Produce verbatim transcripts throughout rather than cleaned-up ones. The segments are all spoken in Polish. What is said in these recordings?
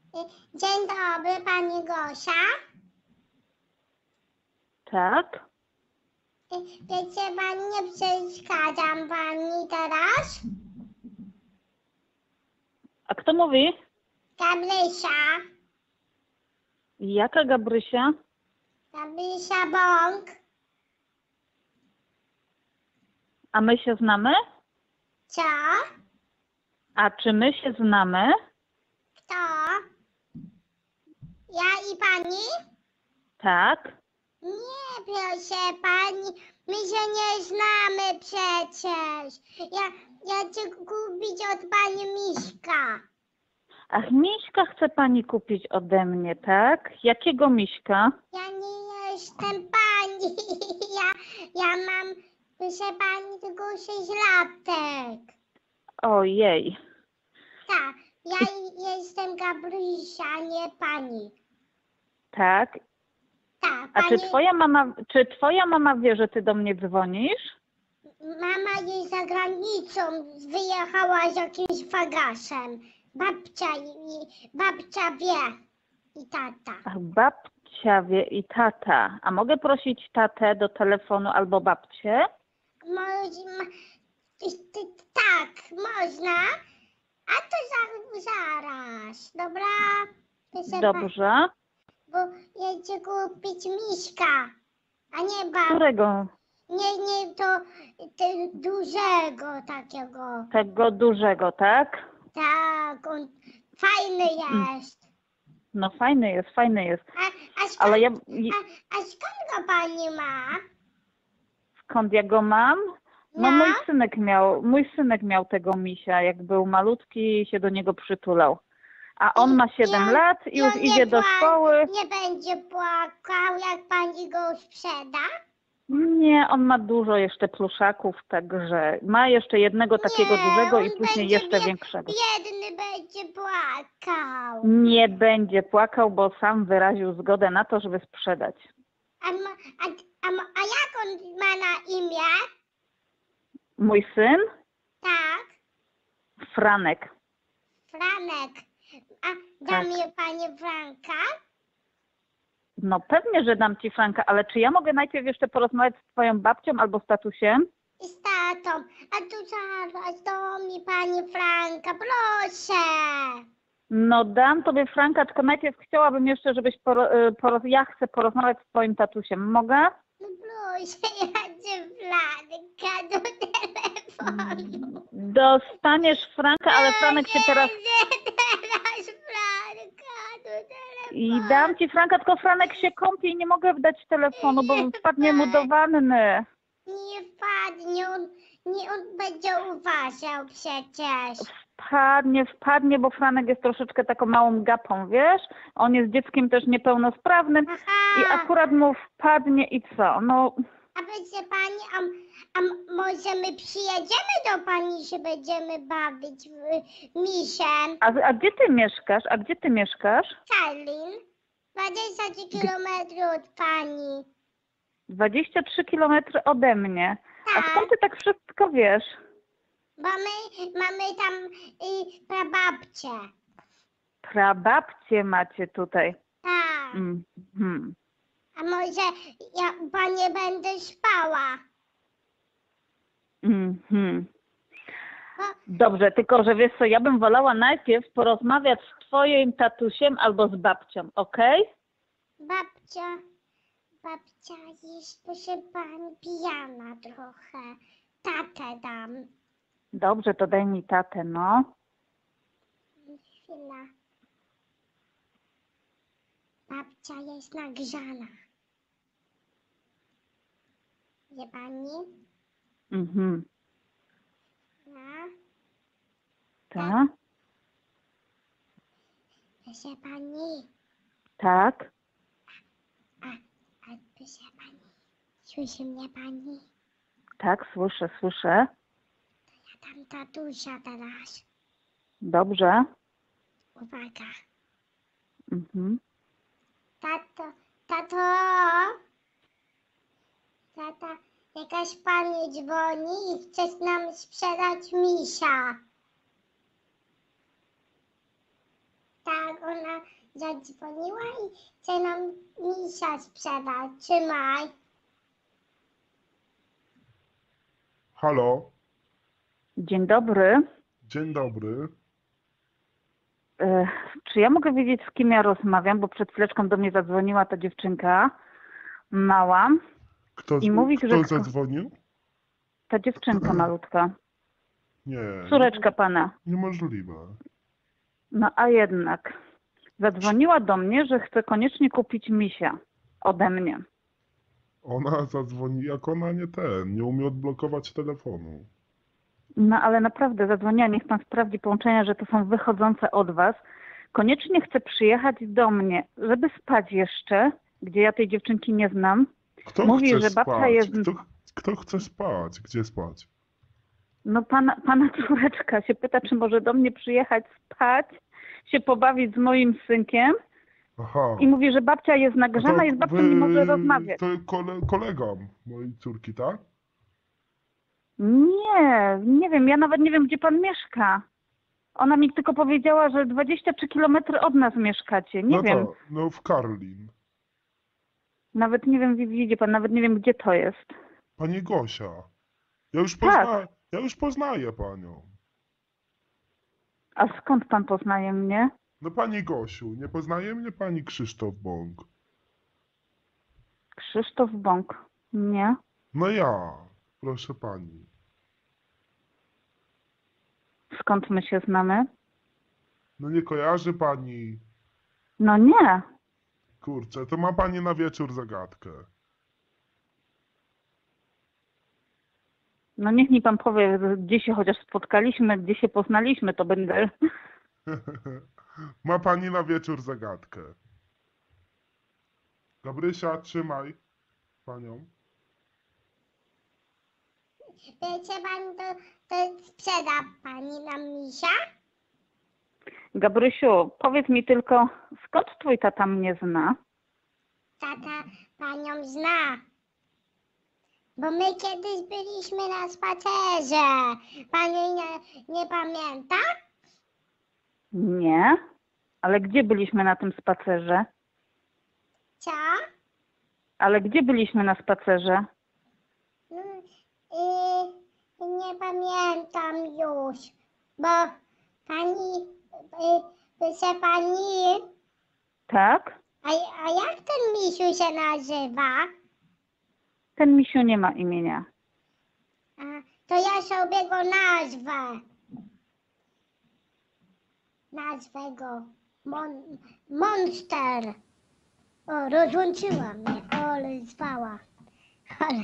Dzień dobry, pani Gosia. Tak? Wiecie pani, nie przeszkadzam pani teraz? A kto mówi? Gabrysia. Jaka Gabrysia? Gabrysia Bąk. A my się znamy? Co? A czy my się znamy? Kto? Ja i pani? Tak. Nie, proszę pani, my się nie znamy przecież. Ja, ja chcę kupić od pani miśka. Ach, miśka chce pani kupić ode mnie, tak? Jakiego miśka? Ja nie jestem pani. Ja, ja mam, proszę pani, tylko sześć latek. Ojej. Tak, ja jestem Gabrysia, nie pani. Tak. Tak, A pani, czy twoja mama, czy twoja mama wie, że ty do mnie dzwonisz? mama jest za granicą, wyjechała z jakimś fagaszem. Babcia, i, babcia wie i tata. Ach, babcia wie i tata. A mogę prosić tatę do telefonu albo babcię? Może, ma, ty- ty- tak, można. A to za, zaraz, dobra? Proszę pa- Dobrze. Bo ja chcę kupić miśka, a nie bab... Którego? Nie, nie, to, to dużego takiego. Tego dużego, tak? Tak, on fajny jest. No fajny jest, fajny jest. A, a, skąd, Ale ja... a, a skąd go pani ma? Skąd ja go mam? No No. mój synek miał, mój synek miał tego misia, jak był malutki i się do niego przytulał. A on ma siedem on- lat i już on idzie nie do pła- szkoły. Nie będzie płakał, jak pani go sprzeda? Nie, on ma dużo jeszcze pluszaków, także ma jeszcze jednego takiego Nie, dużego i on później będzie jeszcze bie- większego. Biedny będzie płakał. Nie będzie płakał, bo sam wyraził zgodę na to, żeby sprzedać. A, ma, a, a, ma- a jak on ma na imię? Mój syn? Tak, Franek. Franek. A da Tak. mnie pani Franka? No pewnie, że dam ci Franka, ale czy ja mogę najpierw jeszcze porozmawiać z twoją babcią albo z tatusiem? I z tatą. A tu zaraz do mnie pani Franka, proszę. No dam tobie Franka, tylko najpierw chciałabym jeszcze, żebyś poro, y, poroz, ja chcę porozmawiać z twoim tatusiem. Mogę? No proszę, ja chcę Franka do telefonu. Dostaniesz Franka, ale Franek się teraz... Nie chcę teraz Franka do telefonu. I dam ci Franka, tylko Franek się kąpie i nie mogę dać telefonu, bo wpadnie mu do wanny. Nie wpadnie, on, nie, on będzie uważał przecież. Wpadnie, wpadnie, bo Franek jest troszeczkę taką małą gapą, wiesz? On jest dzieckiem też niepełnosprawnym i Aha, akurat mu wpadnie i co? No, a będzie pani, a, a może my przyjedziemy do pani, się będziemy bawić w misiem? a, a gdzie ty mieszkasz? A gdzie ty mieszkasz? Salin, dwadzieścia trzy kilometrów od pani. dwadzieścia trzy kilometry ode mnie. A Tak, skąd ty tak wszystko wiesz? bo my mamy tam y, prababcię. Prababcie macie tutaj. Tak, Mhm. a może ja u pani będę spała? Mhm. Bo, Dobrze, tylko że wiesz co, ja bym wolała najpierw porozmawiać z twoim tatusiem albo z babcią, okej? babcia, babcia jest, proszę pani, pijana trochę. Tatę dam. Dobrze, to daj mi tatę, no. Chwila. Babcia jest nagrzana. Wie pani? Mhm. No. Tak? Proszę pani. Tak? A, a proszę pani. Słyszy mnie pani? Tak, słyszę, słyszę. Ja tam tatusia teraz. Dobrze. Uwaga. Mhm. Tato, tato. Tata, jakaś pani dzwoni i chce nam sprzedać misia. Tak, ona Barbcia zadzwoniła i chce nam misia sprzedać. Trzymaj. Halo, Dzień dobry. dzień dobry. E, Czy ja mogę wiedzieć, z kim ja rozmawiam? Bo przed chwileczką do mnie zadzwoniła ta dziewczynka mała. Kto, I mówi, kto że- zadzwonił? Ta dziewczynka malutka. Nie, Córeczka pana. niemożliwe. No a jednak. Zadzwoniła do mnie, że chce koniecznie kupić misia ode mnie. Ona zadzwoni, jak ona nie ten, nie umie odblokować telefonu. No ale naprawdę zadzwoniła, niech pan sprawdzi połączenia, że to są wychodzące od was. Koniecznie chce przyjechać do mnie, żeby spać jeszcze, gdzie ja tej dziewczynki nie znam. Kto Mówi, chce że spać? babcia jest- Kto, kto chce spać? Gdzie spać? No pana, pana córeczka się pyta, czy może do mnie przyjechać spać, się pobawić z moim synkiem Aha. i mówi, że babcia jest No nagrzana i z babcią nie może rozmawiać. To kole, kolega mojej córki, tak? Nie, nie wiem, ja nawet nie wiem, gdzie pan mieszka. Ona mi tylko powiedziała, że dwadzieścia trzy kilometry od nas mieszkacie. Nie no wiem, To, no w Karlin. nawet nie wiem, widzi pan, nawet nie wiem, gdzie to jest. Pani Gosia. Ja już, Tak. pozna, ja już poznaję panią. A skąd pan poznaje mnie? No pani Gosiu, nie poznaje mnie pani Krzysztof Bąk? Krzysztof Bąk. Nie. No ja, proszę pani. Skąd my się znamy? No nie kojarzy pani. No nie. Kurczę, to ma pani na wieczór zagadkę. No niech mi pan powie, gdzie się chociaż spotkaliśmy, gdzie się poznaliśmy, to będę... Ma pani na wieczór zagadkę. Gabrysia, trzymaj panią. Wiecie pani, to, to sprzeda pani nam misia? Gabrysiu, powiedz mi tylko, skąd twój tata mnie zna? Tata panią zna. Bo my kiedyś byliśmy na spacerze. Pani nie, nie pamięta? Nie. Ale gdzie byliśmy na tym spacerze? Co? Ale gdzie byliśmy na spacerze? Mm, y, nie pamiętam już. Bo pani, y, proszę pani, Tak? a, a jak ten misiu się nazywa? Ten misiu nie ma imienia. A, to ja sobie go nazwę. Nazwę go Mon Monster. O, rozłączyła mnie, ale zwała. Ale...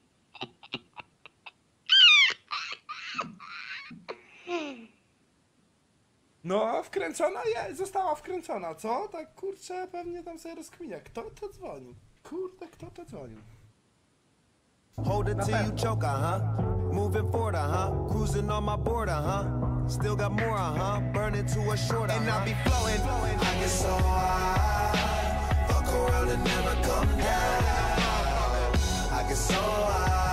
No, wkręcona jest, została wkręcona, co? Tak kurczę, pewnie tam sobie rozkminia. Kto to dzwoni? Kurde, kto to dzwoni? Hold it till you choke, uh-huh. Moving forward, uh-huh. Cruising on my border, huh? Still got more, uh-huh. Burning to a short, uh-huh. And I be flowing. I get so high. Fuck around and never come down. I get so high.